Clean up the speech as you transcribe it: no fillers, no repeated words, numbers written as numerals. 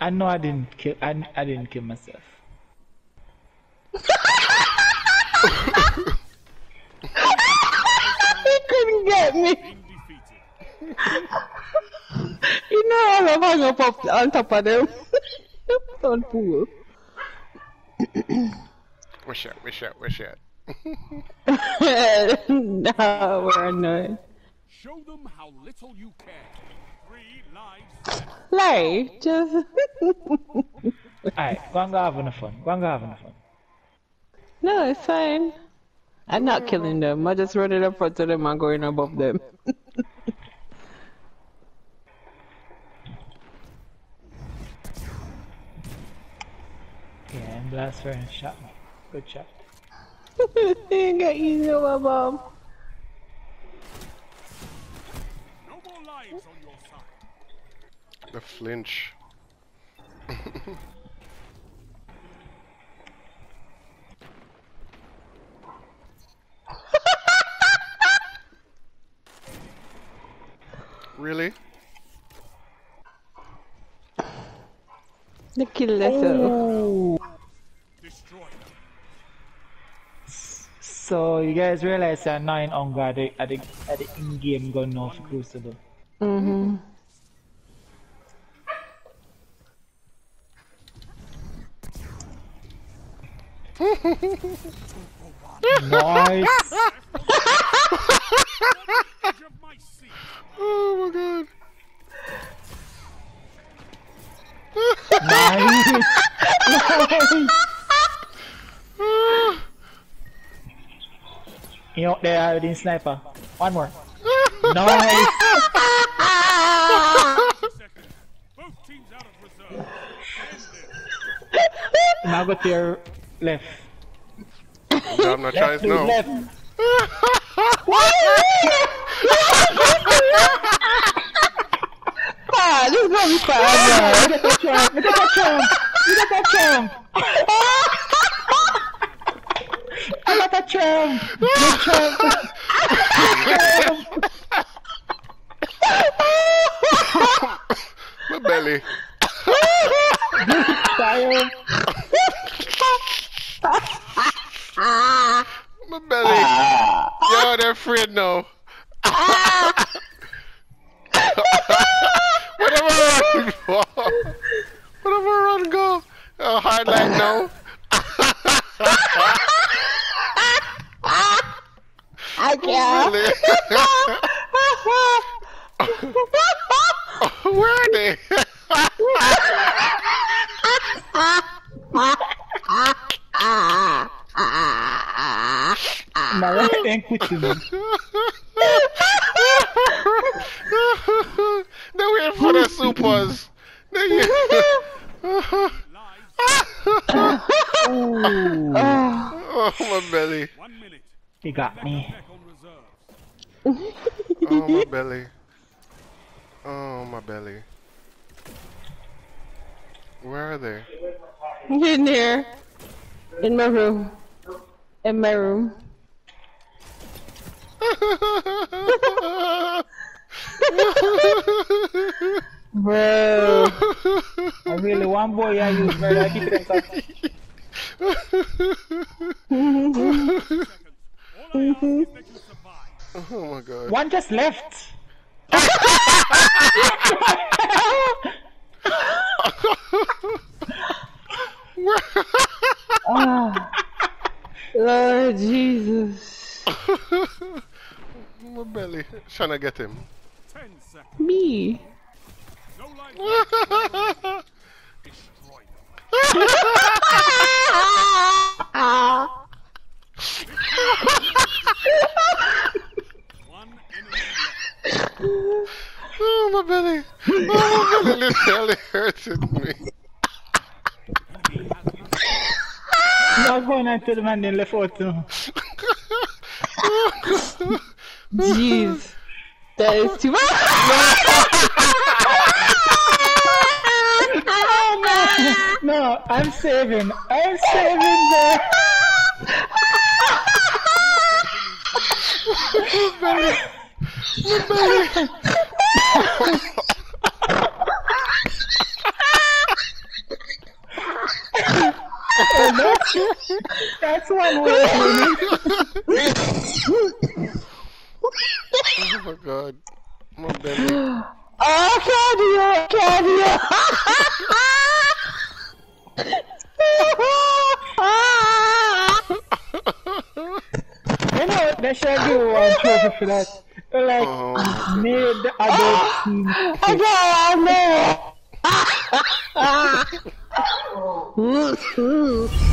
I know I didn't kill. I didn't kill myself. He couldn't get me. You know I love hang up on top of them. Don't fool. Wish it. No, we're annoyed. Show them how little you care. 3 lives. Like, just... Alright, go and go having fun. No, it's fine. I'm not killing them. I just running up front of them and going above them. Yeah, and blast her and shot me. Good shot. You got easy over bomb. No more lives on your side. The flinch. Really? They kill themselves. Destroy them. So you guys realize that 9 hunger at the in-game gun now for Crucible. Mm-hmm. Nice. Oh my god. Nice. You out there with the sniper. One more. Nice. Both teams out of reserve. Now go to your left. I'm not trying to know. Left. Ah, this is gonna be fun. Look at that champ. I got a champ. Good champ. My belly. Triumph. My belly. Yo, they're afraid now. Whatever run for. Whatever run go. Hard like no. I can't. Really? Where are they? My right hand cooking. They're waiting for the supers. Oh, my belly. 1 minute. He got me. Oh, my belly. Oh, my belly. Where are they? In here. In my room. In my room. Bro. I really one boy I use very different. Oh my god. One just left. Oh, Lord Jesus. My belly. Trying to get him. 10 seconds. Me. No life. Destroy them. One enemy left. Oh, my belly. Oh, my belly literally hurted me. Not going into the man in left out too. Jeez. That is too much. No, I'm saving. I'm saving the. My belly. That's one way of winning. Oh my god. My belly. Oh, cardio! You know, they should give one trophy for that. Like, Oh, made the adult team. I got